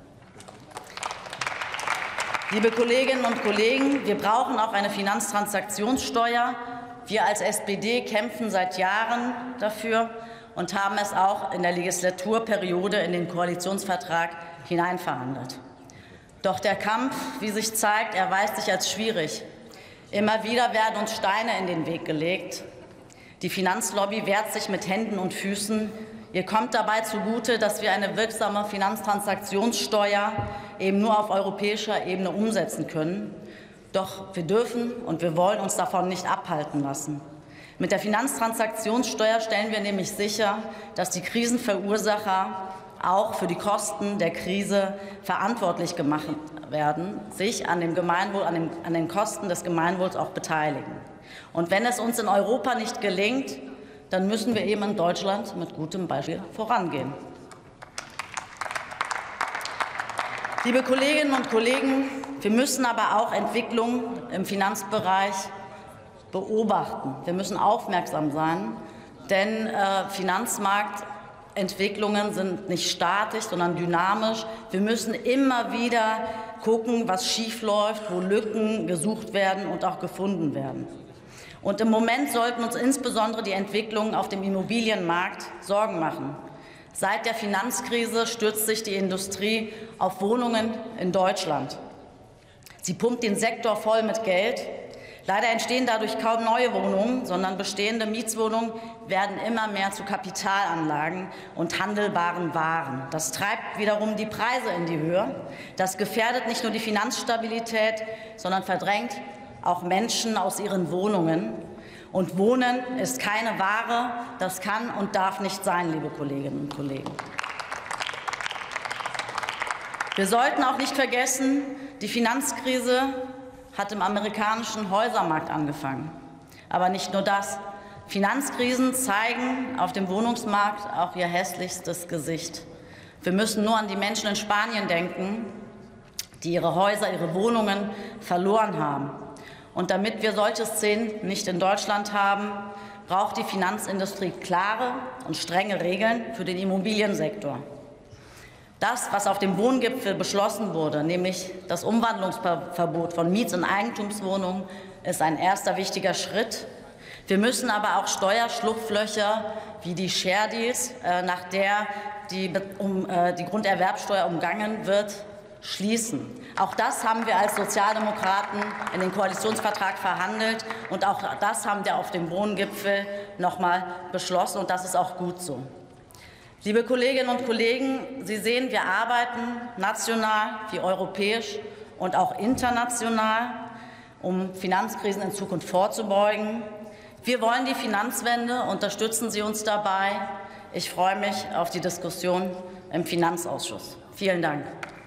Liebe Kolleginnen und Kollegen, wir brauchen auch eine Finanztransaktionssteuer. Wir als SPD kämpfen seit Jahren dafür und haben es auch in der Legislaturperiode in den Koalitionsvertrag hineinverhandelt. Doch der Kampf, wie sich zeigt, erweist sich als schwierig. Immer wieder werden uns Steine in den Weg gelegt. Die Finanzlobby wehrt sich mit Händen und Füßen. Ihr kommt dabei zugute, dass wir eine wirksame Finanztransaktionssteuer eben nur auf europäischer Ebene umsetzen können. Doch wir dürfen und wir wollen uns davon nicht abhalten lassen. Mit der Finanztransaktionssteuer stellen wir nämlich sicher, dass die Krisenverursacher auch für die Kosten der Krise verantwortlich gemacht werden, sich an dem Gemeinwohl, an den Kosten des Gemeinwohls auch beteiligen. Und wenn es uns in Europa nicht gelingt, dann müssen wir eben in Deutschland mit gutem Beispiel vorangehen. Liebe Kolleginnen und Kollegen, wir müssen aber auch Entwicklungen im Finanzbereich beobachten. Wir müssen aufmerksam sein, denn Finanzmarktentwicklungen sind nicht statisch, sondern dynamisch. Wir müssen immer wieder gucken, was schiefläuft, wo Lücken gesucht werden und auch gefunden werden. Und im Moment sollten uns insbesondere die Entwicklungen auf dem Immobilienmarkt Sorgen machen. Seit der Finanzkrise stürzt sich die Industrie auf Wohnungen in Deutschland. Sie pumpt den Sektor voll mit Geld. Leider entstehen dadurch kaum neue Wohnungen, sondern bestehende Mietswohnungen werden immer mehr zu Kapitalanlagen und handelbaren Waren. Das treibt wiederum die Preise in die Höhe. Das gefährdet nicht nur die Finanzstabilität, sondern verdrängt auch Menschen aus ihren Wohnungen. Und Wohnen ist keine Ware, das kann und darf nicht sein, liebe Kolleginnen und Kollegen. Wir sollten auch nicht vergessen, die Finanzkrise hat im amerikanischen Häusermarkt angefangen. Aber nicht nur das. Finanzkrisen zeigen auf dem Wohnungsmarkt auch ihr hässlichstes Gesicht. Wir müssen nur an die Menschen in Spanien denken, die ihre Häuser, ihre Wohnungen verloren haben. Und damit wir solche Szenen nicht in Deutschland haben, braucht die Finanzindustrie klare und strenge Regeln für den Immobiliensektor. Das, was auf dem Wohngipfel beschlossen wurde, nämlich das Umwandlungsverbot von Miets- und Eigentumswohnungen, ist ein erster wichtiger Schritt. Wir müssen aber auch Steuerschlupflöcher wie die Share Deals, nach der die Grunderwerbsteuer umgangen wird, schließen. Auch das haben wir als Sozialdemokraten in den Koalitionsvertrag verhandelt, und auch das haben wir auf dem Wohngipfel noch mal beschlossen, und das ist auch gut so. Liebe Kolleginnen und Kollegen, Sie sehen, wir arbeiten national wie europäisch und auch international, um Finanzkrisen in Zukunft vorzubeugen. Wir wollen die Finanzwende, unterstützen Sie uns dabei. Ich freue mich auf die Diskussion im Finanzausschuss. Vielen Dank.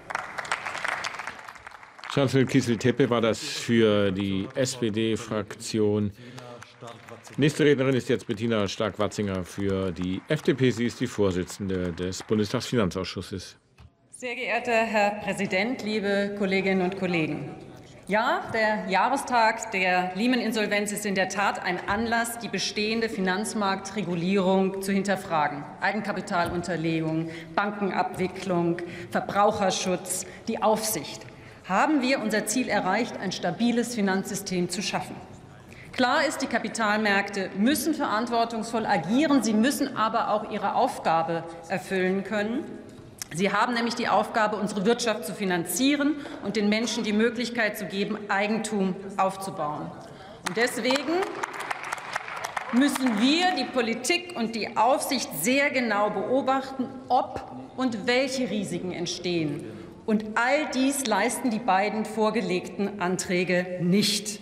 Chancellor Kissel-Tepe war das für die SPD-Fraktion. Nächste Rednerin ist jetzt Bettina Stark-Watzinger für die FDP. Sie ist die Vorsitzende des Bundestagsfinanzausschusses. Sehr geehrter Herr Präsident, liebe Kolleginnen und Kollegen! Ja, der Jahrestag der Lehman-Insolvenz ist in der Tat ein Anlass, die bestehende Finanzmarktregulierung zu hinterfragen. Eigenkapitalunterlegung, Bankenabwicklung, Verbraucherschutz, die Aufsicht. Haben wir unser Ziel erreicht, ein stabiles Finanzsystem zu schaffen? Klar ist, die Kapitalmärkte müssen verantwortungsvoll agieren, sie müssen aber auch ihre Aufgabe erfüllen können. Sie haben nämlich die Aufgabe, unsere Wirtschaft zu finanzieren und den Menschen die Möglichkeit zu geben, Eigentum aufzubauen. Und deswegen müssen wir, die Politik und die Aufsicht, sehr genau beobachten, ob und welche Risiken entstehen. Und all dies leisten die beiden vorgelegten Anträge nicht.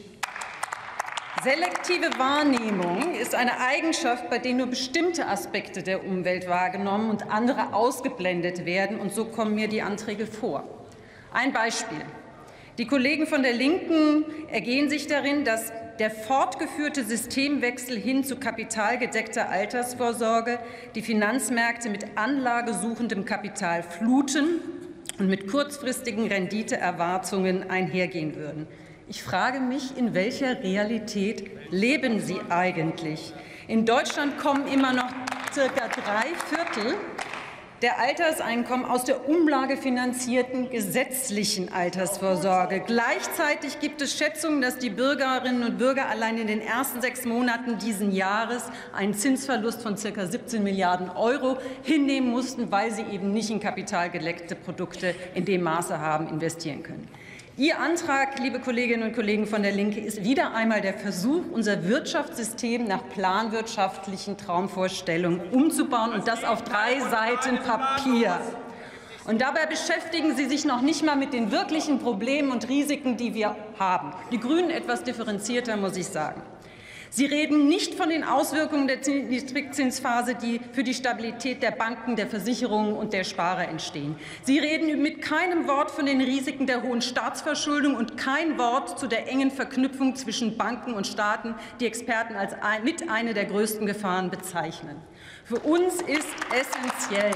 Selektive Wahrnehmung ist eine Eigenschaft, bei der nur bestimmte Aspekte der Umwelt wahrgenommen und andere ausgeblendet werden. Und so kommen mir die Anträge vor. Ein Beispiel. Die Kollegen von der Linken ergehen sich darin, dass der fortgeführte Systemwechsel hin zu kapitalgedeckter Altersvorsorge die Finanzmärkte mit anlagesuchendem Kapital fluten und mit kurzfristigen Renditeerwartungen einhergehen würden. Ich frage mich, in welcher Realität leben Sie eigentlich? In Deutschland kommen immer noch circa 3/4 der Alterseinkommen aus der umlagefinanzierten gesetzlichen Altersvorsorge. Gleichzeitig gibt es Schätzungen, dass die Bürgerinnen und Bürger allein in den ersten 6 Monaten dieses Jahres einen Zinsverlust von ca. 17 Milliarden € hinnehmen mussten, weil sie eben nicht in kapitalgedeckte Produkte in dem Maße haben investieren können. Ihr Antrag, liebe Kolleginnen und Kollegen von der Linke, ist wieder einmal der Versuch, unser Wirtschaftssystem nach planwirtschaftlichen Traumvorstellungen umzubauen, und das auf 3 Seiten Papier. Und dabei beschäftigen Sie sich noch nicht mal mit den wirklichen Problemen und Risiken, die wir haben. Die Grünen etwas differenzierter, muss ich sagen. Sie reden nicht von den Auswirkungen der Niedrigzinsphase, die für die Stabilität der Banken, der Versicherungen und der Sparer entstehen. Sie reden mit keinem Wort von den Risiken der hohen Staatsverschuldung und kein Wort zu der engen Verknüpfung zwischen Banken und Staaten, die Experten als mit eine der größten Gefahren bezeichnen. Für uns ist essentiell: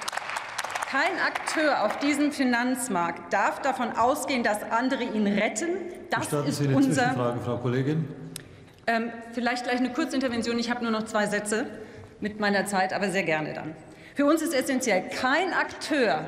Kein Akteur auf diesem Finanzmarkt darf davon ausgehen, dass andere ihn retten. Das ist Sie eine Zwischenfrage, Frau Kollegin? Vielleicht gleich eine Kurzintervention. Ich habe nur noch 2 Sätze mit meiner Zeit, aber sehr gerne dann. Für uns ist essentiell: Kein Akteur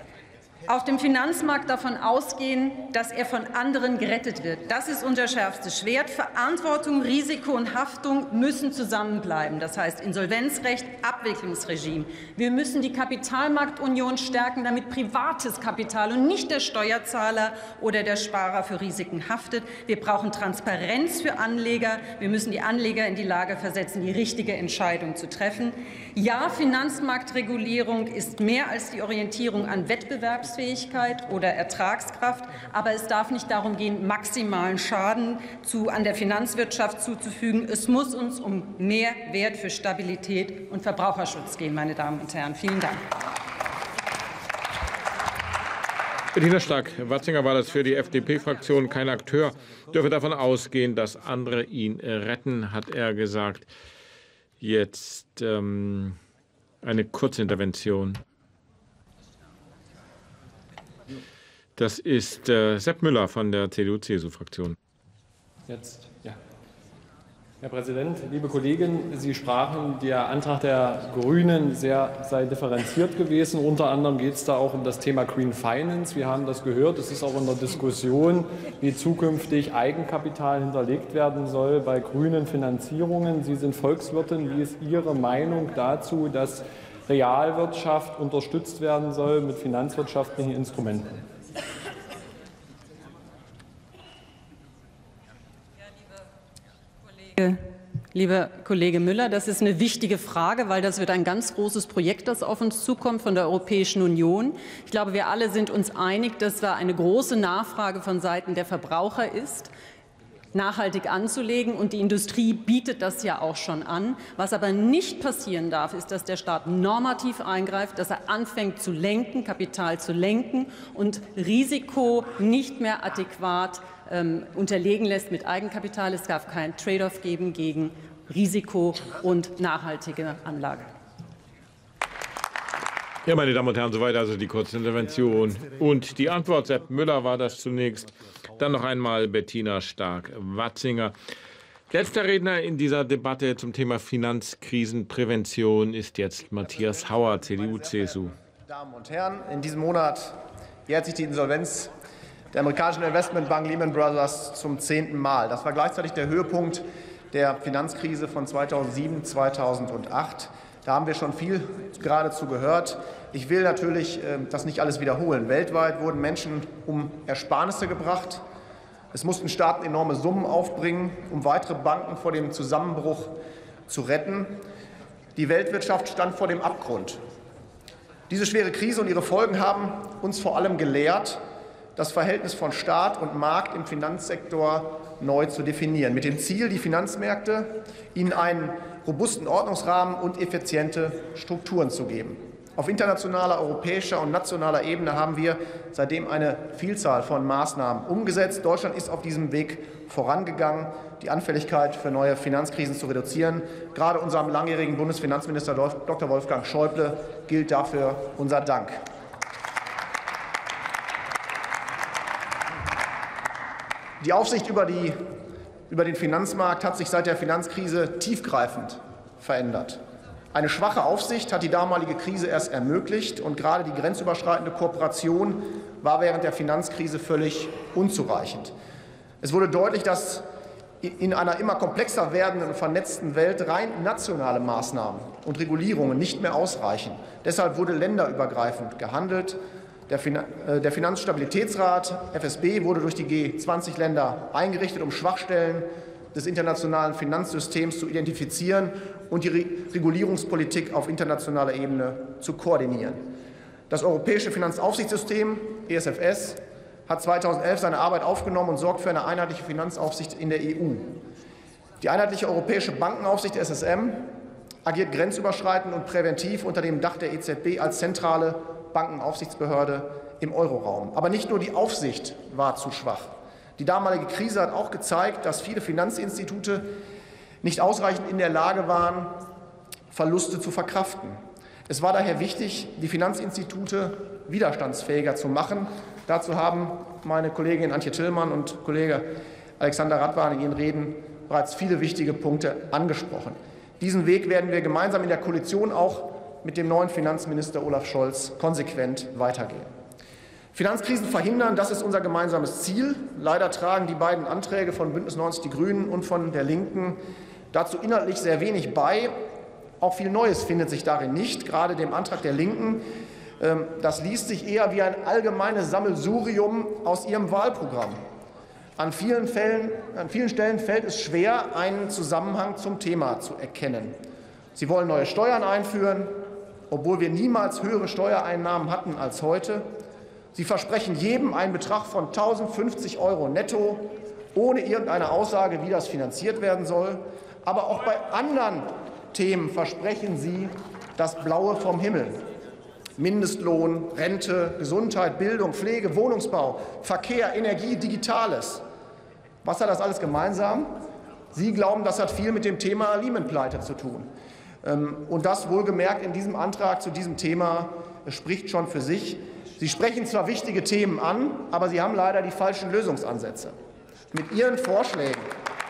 auf dem Finanzmarkt davon ausgehen, dass er von anderen gerettet wird. Das ist unser schärfstes Schwert. Verantwortung, Risiko und Haftung müssen zusammenbleiben. Das heißt Insolvenzrecht, Abwicklungsregime. Wir müssen die Kapitalmarktunion stärken, damit privates Kapital und nicht der Steuerzahler oder der Sparer für Risiken haftet. Wir brauchen Transparenz für Anleger. Wir müssen die Anleger in die Lage versetzen, die richtige Entscheidung zu treffen. Ja, Finanzmarktregulierung ist mehr als die Orientierung an Wettbewerbsfähigkeit oder Ertragskraft, aber es darf nicht darum gehen, maximalen Schaden an der Finanzwirtschaft zuzufügen. Es muss uns um mehr Wert für Stabilität und Verbraucherschutz gehen, meine Damen und Herren. Vielen Dank. Bettina Stark-Watzinger war das für die FDP-Fraktion. Kein Akteur dürfe davon ausgehen, dass andere ihn retten, hat er gesagt. Jetzt eine Kurzintervention. Das ist Sepp Müller von der CDU-CSU-Fraktion. Jetzt, ja. Herr Präsident, liebe Kollegen, Sie sprachen, der Antrag der Grünen sei differenziert gewesen. Unter anderem geht es da auch um das Thema Green Finance. Wir haben das gehört. Es ist auch in der Diskussion, wie zukünftig Eigenkapital hinterlegt werden soll bei grünen Finanzierungen. Sie sind Volkswirtin. Wie ist Ihre Meinung dazu, dass Realwirtschaft unterstützt werden soll mit finanzwirtschaftlichen Instrumenten? Lieber Kollege Müller, das ist eine wichtige Frage, weil das wird ein ganz großes Projekt, das auf uns zukommt von der Europäischen Union. Ich glaube, wir alle sind uns einig, dass da eine große Nachfrage von Seiten der Verbraucher ist, nachhaltig anzulegen, und die Industrie bietet das ja auch schon an. Was aber nicht passieren darf, ist, dass der Staat normativ eingreift, dass er anfängt zu lenken, Kapital zu lenken und Risiko nicht mehr adäquat unterlegen lässt mit Eigenkapital. Es darf keinen Trade-off geben gegen Risiko und nachhaltige Anlage. Ja, meine Damen und Herren, soweit also die Kurzintervention. Und die Antwort, Sepp Müller war das zunächst. Dann noch einmal Bettina Stark-Watzinger. Letzter Redner in dieser Debatte zum Thema Finanzkrisenprävention ist jetzt Matthias Hauer, CDU-CSU. Damen und Herren, in diesem Monat jährt sich die Insolvenz der amerikanischen Investmentbank Lehman Brothers zum 10. Mal. Das war gleichzeitig der Höhepunkt der Finanzkrise von 2007, 2008. Da haben wir schon viel geradezu gehört. Ich will natürlich das nicht alles wiederholen. Weltweit wurden Menschen um Ersparnisse gebracht. Es mussten Staaten enorme Summen aufbringen, um weitere Banken vor dem Zusammenbruch zu retten. Die Weltwirtschaft stand vor dem Abgrund. Diese schwere Krise und ihre Folgen haben uns vor allem gelehrt, das Verhältnis von Staat und Markt im Finanzsektor neu zu definieren, mit dem Ziel, die Finanzmärkte ihnen einen robusten Ordnungsrahmen und effiziente Strukturen zu geben. Auf internationaler, europäischer und nationaler Ebene haben wir seitdem eine Vielzahl von Maßnahmen umgesetzt. Deutschland ist auf diesem Weg vorangegangen, die Anfälligkeit für neue Finanzkrisen zu reduzieren. Gerade unserem langjährigen Bundesfinanzminister Dr. Wolfgang Schäuble gilt dafür unser Dank. Die Aufsicht über den Finanzmarkt hat sich seit der Finanzkrise tiefgreifend verändert. Eine schwache Aufsicht hat die damalige Krise erst ermöglicht, und gerade die grenzüberschreitende Kooperation war während der Finanzkrise völlig unzureichend. Es wurde deutlich, dass in einer immer komplexer werdenden und vernetzten Welt rein nationale Maßnahmen und Regulierungen nicht mehr ausreichen. Deshalb wurde länderübergreifend gehandelt. Der Finanzstabilitätsrat FSB wurde durch die G20-Länder eingerichtet, um Schwachstellen des internationalen Finanzsystems zu identifizieren und die Regulierungspolitik auf internationaler Ebene zu koordinieren. Das Europäische Finanzaufsichtssystem ESFS hat 2011 seine Arbeit aufgenommen und sorgt für eine einheitliche Finanzaufsicht in der EU. Die einheitliche Europäische Bankenaufsicht SSM agiert grenzüberschreitend und präventiv unter dem Dach der EZB als zentrale Bankenaufsichtsbehörde im Euroraum. Aber nicht nur die Aufsicht war zu schwach. Die damalige Krise hat auch gezeigt, dass viele Finanzinstitute nicht ausreichend in der Lage waren, Verluste zu verkraften. Es war daher wichtig, die Finanzinstitute widerstandsfähiger zu machen. Dazu haben meine Kollegin Antje Tillmann und Kollege Alexander Radwan in ihren Reden bereits viele wichtige Punkte angesprochen. Diesen Weg werden wir gemeinsam in der Koalition auch mit dem neuen Finanzminister Olaf Scholz konsequent weitergehen. Finanzkrisen verhindern, das ist unser gemeinsames Ziel. Leider tragen die beiden Anträge von Bündnis 90 Die Grünen und von der Linken dazu inhaltlich sehr wenig bei. Auch viel Neues findet sich darin nicht, gerade dem Antrag der Linken. Das liest sich eher wie ein allgemeines Sammelsurium aus ihrem Wahlprogramm. An vielen Stellen fällt es schwer, einen Zusammenhang zum Thema zu erkennen. Sie wollen neue Steuern einführen, obwohl wir niemals höhere Steuereinnahmen hatten als heute. Sie versprechen jedem einen Betrag von 1.050 € netto, ohne irgendeine Aussage, wie das finanziert werden soll. Aber auch bei anderen Themen versprechen Sie das Blaue vom Himmel. Mindestlohn, Rente, Gesundheit, Bildung, Pflege, Wohnungsbau, Verkehr, Energie, Digitales. Was hat das alles gemeinsam? Sie glauben, das hat viel mit dem Thema Lehman-Pleite zu tun. Und das wohlgemerkt in diesem Antrag zu diesem Thema spricht schon für sich. Sie sprechen zwar wichtige Themen an, aber Sie haben leider die falschen Lösungsansätze. Mit Ihren Vorschlägen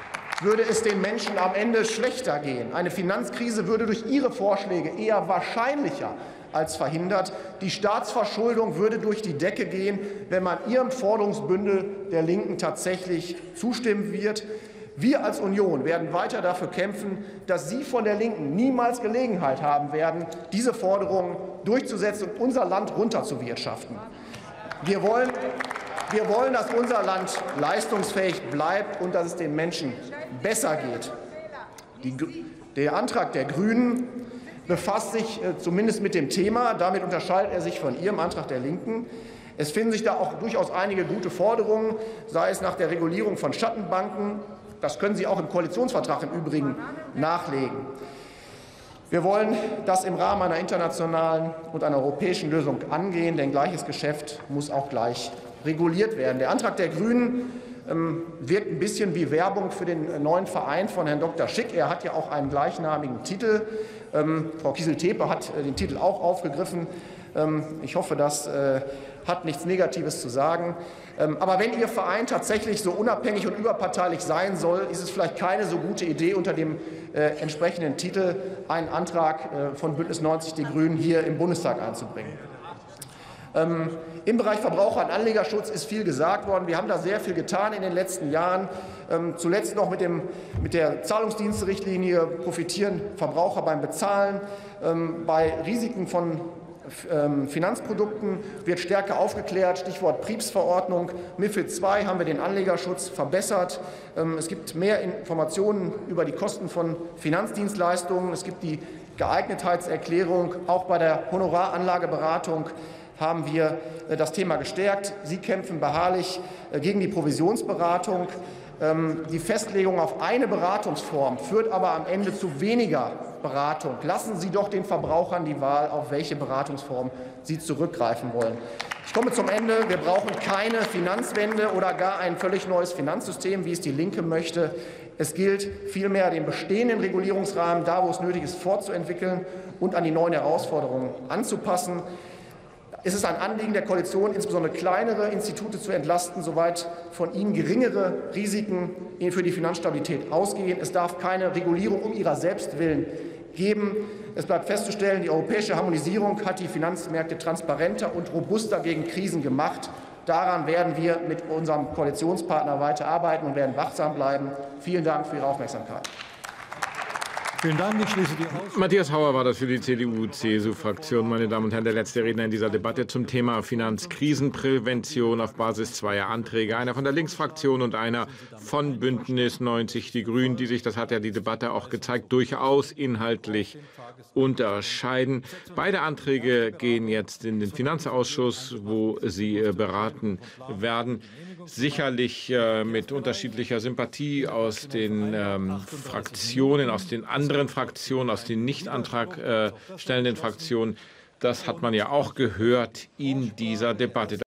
würde es den Menschen am Ende schlechter gehen. Eine Finanzkrise würde durch Ihre Vorschläge eher wahrscheinlicher als verhindert. Die Staatsverschuldung würde durch die Decke gehen, wenn man Ihrem Forderungsbündel der Linken tatsächlich zustimmen wird. Wir als Union werden weiter dafür kämpfen, dass Sie von der Linken niemals Gelegenheit haben werden, diese Forderungen durchzusetzen und unser Land runterzuwirtschaften. Wir wollen, dass unser Land leistungsfähig bleibt und dass es den Menschen besser geht. Der Antrag der Grünen befasst sich zumindest mit dem Thema. Damit unterscheidet er sich von Ihrem Antrag der Linken. Es finden sich da auch durchaus einige gute Forderungen, sei es nach der Regulierung von Schattenbanken. Das können Sie auch im Koalitionsvertrag im Übrigen nachlegen. Wir wollen das im Rahmen einer internationalen und einer europäischen Lösung angehen, denn gleiches Geschäft muss auch gleich reguliert werden. Der Antrag der Grünen wirkt ein bisschen wie Werbung für den neuen Verein von Herrn Dr. Schick. Er hat ja auch einen gleichnamigen Titel. Frau Kiesel-Tepe hat den Titel auch aufgegriffen. Ich hoffe, das hat nichts Negatives zu sagen. Aber wenn Ihr Verein tatsächlich so unabhängig und überparteilich sein soll, ist es vielleicht keine so gute Idee, unter dem entsprechenden Titel einen Antrag von Bündnis 90 Die Grünen hier im Bundestag einzubringen. Im Bereich Verbraucher- und Anlegerschutz ist viel gesagt worden. Wir haben da sehr viel getan in den letzten Jahren. Zuletzt noch mit der Zahlungsdiensterichtlinie profitieren Verbraucher beim Bezahlen. Bei Risiken von Finanzprodukten wird stärker aufgeklärt. Stichwort PRIEPs-Verordnung. MiFID II haben wir den Anlegerschutz verbessert. Es gibt mehr Informationen über die Kosten von Finanzdienstleistungen. Es gibt die Geeignetheitserklärung. Auch bei der Honoraranlageberatung haben wir das Thema gestärkt. Sie kämpfen beharrlich gegen die Provisionsberatung. Die Festlegung auf eine Beratungsform führt aber am Ende zu weniger Beratung. Lassen Sie doch den Verbrauchern die Wahl, auf welche Beratungsform sie zurückgreifen wollen. Ich komme zum Ende. Wir brauchen keine Finanzwende oder gar ein völlig neues Finanzsystem, wie es die Linke möchte. Es gilt vielmehr, den bestehenden Regulierungsrahmen, da wo es nötig ist, fortzuentwickeln und an die neuen Herausforderungen anzupassen. Es ist ein Anliegen der Koalition, insbesondere kleinere Institute zu entlasten, soweit von ihnen geringere Risiken für die Finanzstabilität ausgehen. Es darf keine Regulierung um ihrer selbst willen geben. Es bleibt festzustellen, die europäische Harmonisierung hat die Finanzmärkte transparenter und robuster gegen Krisen gemacht. Daran werden wir mit unserem Koalitionspartner weiterarbeiten und werden wachsam bleiben. Vielen Dank für Ihre Aufmerksamkeit. Vielen Dank. Ich schließe die Aussprache. Matthias Hauer war das für die CDU-CSU-Fraktion. Meine Damen und Herren, der letzte Redner in dieser Debatte zum Thema Finanzkrisenprävention auf Basis zweier Anträge. Einer von der Linksfraktion und einer von Bündnis 90 Die Grünen, die sich, das hat ja die Debatte auch gezeigt, durchaus inhaltlich unterscheiden. Beide Anträge gehen jetzt in den Finanzausschuss, wo sie beraten werden. Sicherlich mit unterschiedlicher Sympathie aus den Fraktionen, aus den anderen Fraktionen, aus den Nicht-Antrag stellenden Fraktionen. Das hat man ja auch gehört in dieser Debatte.